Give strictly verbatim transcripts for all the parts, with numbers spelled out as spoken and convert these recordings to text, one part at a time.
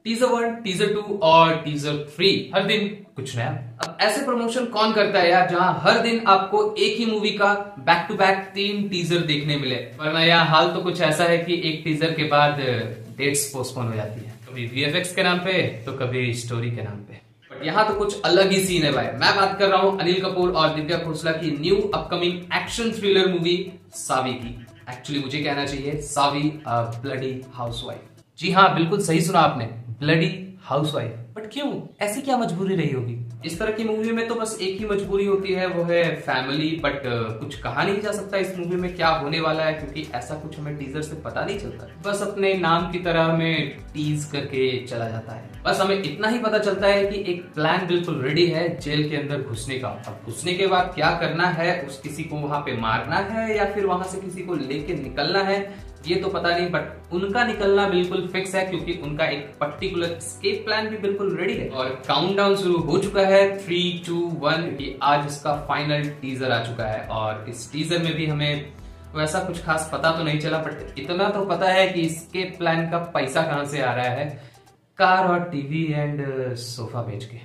Teaser one, teaser two और teaser three, हर दिन कुछ नया। अब ऐसे प्रमोशन कौन करता है यार जहां हर दिन आपको एक ही मूवी का बैक टू बैक तीन टीजर देखने मिले। वरना यार हाल तो कुछ ऐसा है कि एक टीजर के बाद डेट्स पोस्टपोन हो जाती है, कभी वीएफएक्स के नाम पे तो कभी स्टोरी के नाम पे। बट यहाँ तो कुछ अलग ही सीन है भाई। मैं बात कर रहा हूँ अनिल कपूर और दिव्या खोसला की new upcoming action thriller movie Saavi की। एक्चुअली मुझे कहना चाहिए सावी अ ब्लडी हाउसवाइफ। जी हाँ, बिल्कुल सही सुना आपने, ब्लडी हाउसवाइफ। बट क्यों, ऐसी क्या मजबूरी रही होगी? इस तरह की मूवी में तो बस एक ही मजबूरी होती है, वो है फैमिली। बट कुछ कहा नहीं जा सकता इस मूवी में क्या होने वाला है, क्योंकि ऐसा कुछ हमें टीजर से पता नहीं चलता। बस अपने नाम की तरह हमें टीज करके चला जाता है। बस हमें इतना ही पता चलता है कि एक प्लान बिल्कुल रेडी है जेल के अंदर घुसने का। अब घुसने के बाद क्या करना है, उस किसी को वहां पे मारना है या फिर वहां से किसी को लेके निकलना है, ये तो पता नहीं। बट उनका निकलना बिल्कुल फिक्स है, क्योंकि उनका एक पर्टिकुलर एस्केप प्लान भी बिल्कुल रेडी है। और काउंटडाउन शुरू हो चुका है, थ्री टू वन की आज इसका फाइनल टीजर आ चुका है। और इस टीजर में भी हमें वैसा कुछ खास पता तो नहीं चला, बट इतना तो पता है कि एस्केप प्लान का पैसा कहां से आ रहा है, कार और टीवी एंड सोफा बेच के।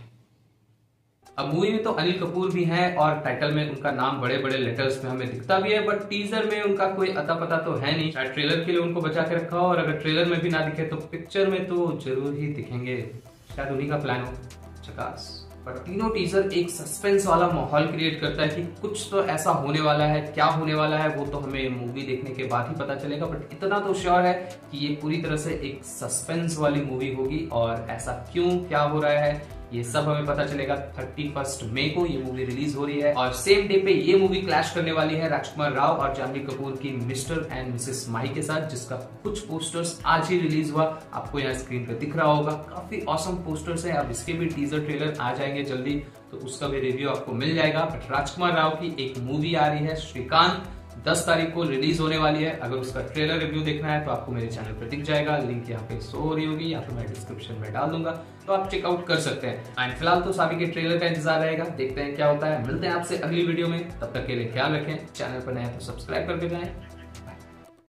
अब मूवी में तो अनिल कपूर भी हैं और टाइटल में उनका नाम बड़े बड़े लेटर्स में हमें दिखता भी है, बट टीजर में उनका कोई अता पता तो है नहीं। शायद ट्रेलर के लिए उनको बचा के रखा हो, और अगर ट्रेलर में भी ना दिखे तो पिक्चर में तो जरूर ही दिखेंगे। शायद उन्हीं का प्लान हो। चकास। पर तीनों टीजर एक सस्पेंस वाला माहौल क्रिएट करता है कि कुछ तो ऐसा होने वाला है। क्या होने वाला है वो तो हमें मूवी देखने के बाद ही पता चलेगा, बट इतना तो श्योर है कि ये पूरी तरह से एक सस्पेंस वाली मूवी होगी। और ऐसा क्यों, क्या हो रहा है, ये सब हमें पता चलेगा थर्टी फर्स्ट मई को ये मूवी रिलीज हो रही है। और सेम डे पे ये मूवी क्लैश करने वाली है राजकुमार राव और जानवी कपूर की मिस्टर एंड मिसेस माई के साथ, जिसका कुछ पोस्टर्स आज ही रिलीज हुआ। आपको यहाँ स्क्रीन पे दिख रहा होगा, काफी ऑसम पोस्टर्स हैं। अब इसके भी टीजर ट्रेलर आ जाएंगे जल्दी, तो उसका भी रिव्यू आपको मिल जाएगा। बट राजकुमार राव की एक मूवी आ रही है श्रीकांत, दस तारीख को रिलीज होने वाली है। अगर उसका ट्रेलर रिव्यू देखना है तो आपको मेरे चैनल पर दिख जाएगा, लिंक यहाँ पे शो हो रही होगी या फिर मैं डिस्क्रिप्शन में डाल दूंगा, तो आप चेकआउट कर सकते हैं। एंड फिलहाल तो सावी के ट्रेलर का इंतजार रहेगा, देखते हैं क्या होता है। मिलते हैं आपसे अगली वीडियो में, तब तक के लिए ख्याल रखें। चैनल पर नए तो सब्सक्राइब करके जाएं।